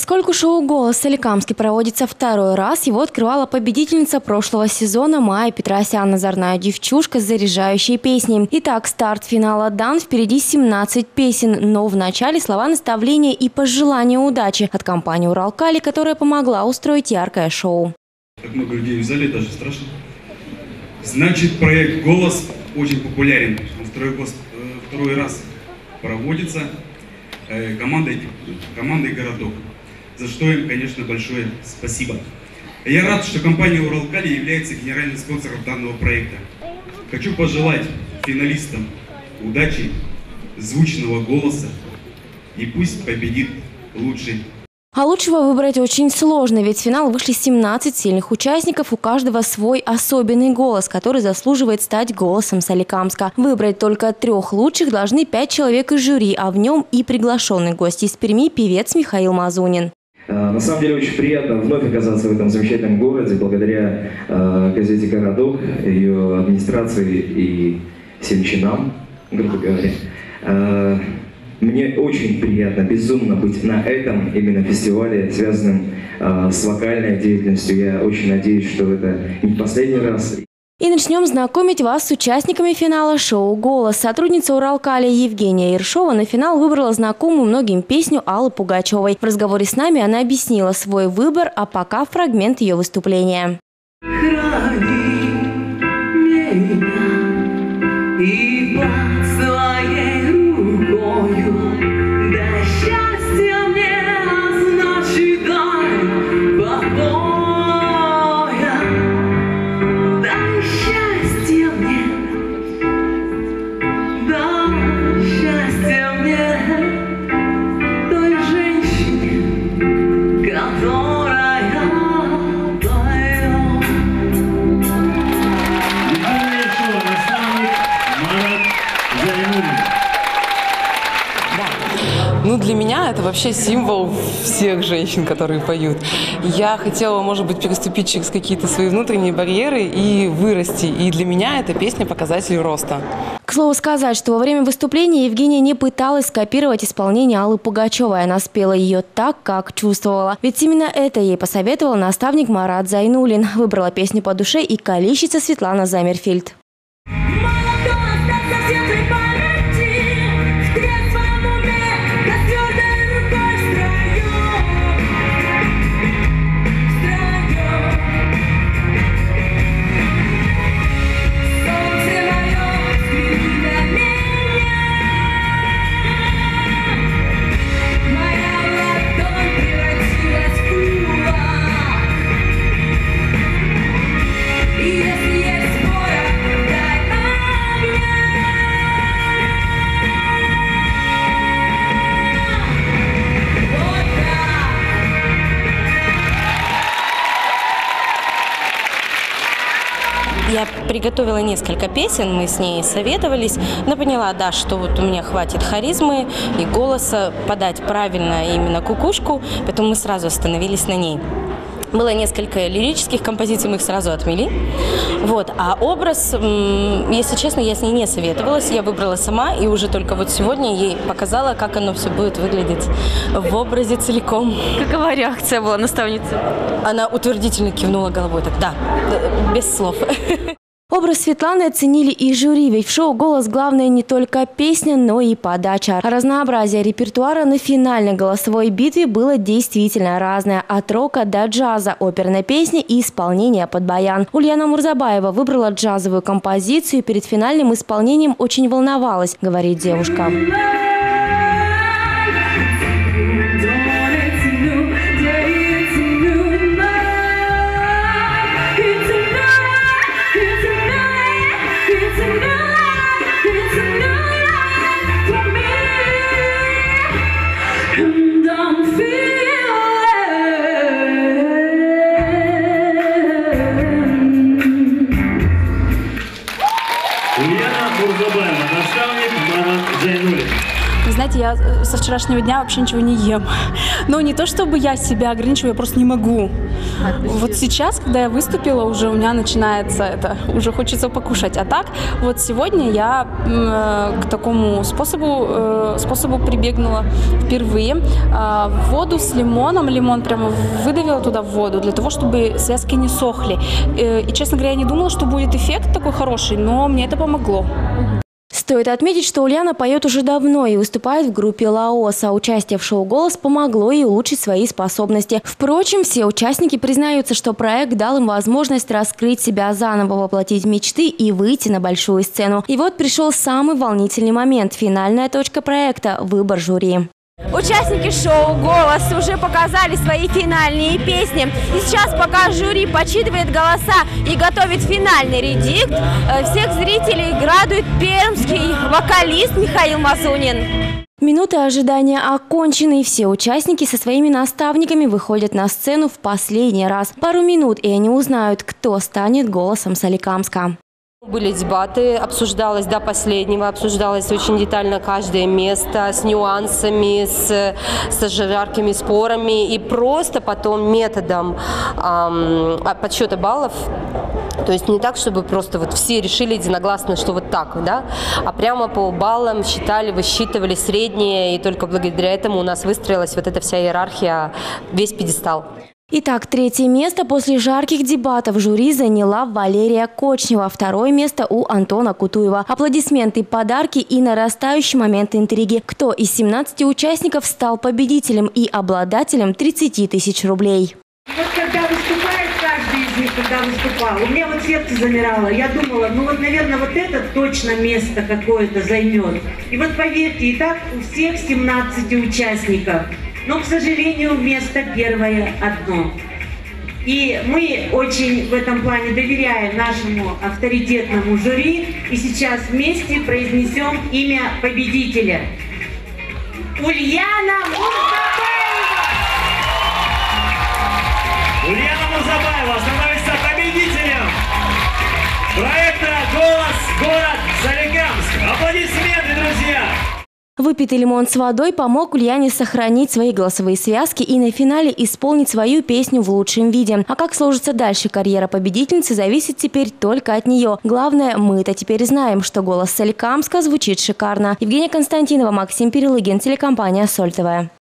Поскольку шоу «Голос» в Соликамске проводится второй раз, его открывала победительница прошлого сезона Майя Петросян, озорная девчушка с заряжающей песней. Итак, старт финала дан, впереди 17 песен, но в начале слова наставления и пожелания удачи от компании «Уралкали», которая помогла устроить яркое шоу. Так много людей в зале, даже страшно. Значит, проект «Голос» очень популярен. Второй раз проводится командой «Городок», за что им, конечно, большое спасибо. Я рад, что компания «Уралкали» является генеральным спонсором данного проекта. Хочу пожелать финалистам удачи, звучного голоса, и пусть победит лучший. А лучшего выбрать очень сложно, ведь в финал вышли 17 сильных участников, у каждого свой особенный голос, который заслуживает стать голосом Соликамска. Выбрать только 3 лучших должны 5 человек из жюри, а в нем и приглашенный гость из Перми певец Михаил Мазунин. На самом деле очень приятно вновь оказаться в этом замечательном городе, благодаря газете «Городок», ее администрации и всем чинам, грубо говоря. Мне очень приятно, безумно быть на этом именно фестивале, связанном с вокальной деятельностью. Я очень надеюсь, что это не последний раз. И начнем знакомить вас с участниками финала шоу «Голос». Сотрудница «Уралкали» Евгения Ершова на финал выбрала знакомую многим песню Аллы Пугачевой. В разговоре с нами она объяснила свой выбор, а пока фрагмент ее выступления. Ну, для меня это вообще символ всех женщин, которые поют. Я хотела, может быть, переступить через какие-то свои внутренние барьеры и вырасти. И для меня эта песня показатель роста. К слову сказать, что во время выступления Евгения не пыталась скопировать исполнение Аллы Пугачевой. Она спела ее так, как чувствовала. Ведь именно это ей посоветовал наставник Марат Зайнуллин. Выбрала песню по душе и коллежница Светлана Замерфельд. Я приготовила несколько песен, мы с ней советовались, но поняла, да, что вот у меня хватит харизмы и голоса подать правильно именно кукушку, поэтому мы сразу остановились на ней. Было несколько лирических композиций, мы их сразу отмели. Вот. А образ, если честно, я с ней не советовалась, я выбрала сама и уже только вот сегодня ей показала, как оно все будет выглядеть в образе целиком. Какова реакция была наставницы? Она утвердительно кивнула головой, так да, без слов. Образ Светланы оценили и жюри, ведь в шоу «Голос» главное не только песня, но и подача. Разнообразие репертуара на финальной голосовой битве было действительно разное. От рока до джаза, оперной песни и исполнения под баян. Ульяна Мурзабаева выбрала джазовую композицию и перед финальным исполнением очень волновалась, говорит девушка. Ульяна Мурзабаева, наставник Марат Зайнуллин. знаете, я со вчерашнего дня вообще ничего не ем. Но не то, чтобы я себя ограничиваю, я просто не могу. Вот сейчас, когда я выступила, уже у меня начинается это, уже хочется покушать. А так, вот сегодня я к такому способу прибегнула впервые. Воду с лимоном, лимон прямо выдавила туда в воду, для того, чтобы связки не сохли. И, честно говоря, я не думала, что будет эффект такой хороший, но мне это помогло. Стоит отметить, что Ульяна поет уже давно и выступает в группе «Лаос», а участие в шоу «Голос» помогло ей улучшить свои способности. Впрочем, все участники признаются, что проект дал им возможность раскрыть себя заново, воплотить мечты и выйти на большую сцену. И вот пришел самый волнительный момент – финальная точка проекта – выбор жюри. Участники шоу «Голос» уже показали свои финальные песни. И сейчас, пока жюри подсчитывает голоса и готовит финальный редикт, всех зрителей радует пермский вокалист Михаил Мазунин. Минуты ожидания окончены, и все участники со своими наставниками выходят на сцену в последний раз. Пару минут, и они узнают, кто станет голосом Соликамска. Были дебаты, обсуждалось до последнего, обсуждалось очень детально каждое место с нюансами, с жаркими спорами и просто потом методом подсчета баллов. То есть не так, чтобы просто вот все решили единогласно, что вот так, да, а прямо по баллам считали, высчитывали средние, и только благодаря этому у нас выстроилась вот эта вся иерархия, весь пьедестал. Итак, третье место после жарких дебатов жюри заняла Валерия Кочнева. Второе место у Антона Кутуева. Аплодисменты, подарки и нарастающий момент интриги. Кто из 17 участников стал победителем и обладателем 30 тысяч рублей? Вот когда выступает каждый из них, когда выступал, у меня вот сердце замирало. Я думала, ну вот, наверное, вот это точно место какое-то займет. И вот поверьте, и так у всех 17 участников. Но, к сожалению, место первое одно. И мы очень в этом плане доверяем нашему авторитетному жюри. И сейчас вместе произнесем имя победителя. Ульяна Мурзабаева! Ульяна Мурзабаева становится победителем проекта «Голос. Город Соликамск». Аплодисменты, друзья! Выпитый лимон с водой помог Ульяне сохранить свои голосовые связки и на финале исполнить свою песню в лучшем виде. А как сложится дальше карьера победительницы, зависит теперь только от нее. Главное, мы-то теперь знаем, что голос Соликамска звучит шикарно. Евгения Константинова, Максим Перелыгин, телекомпания «Соль ТВ».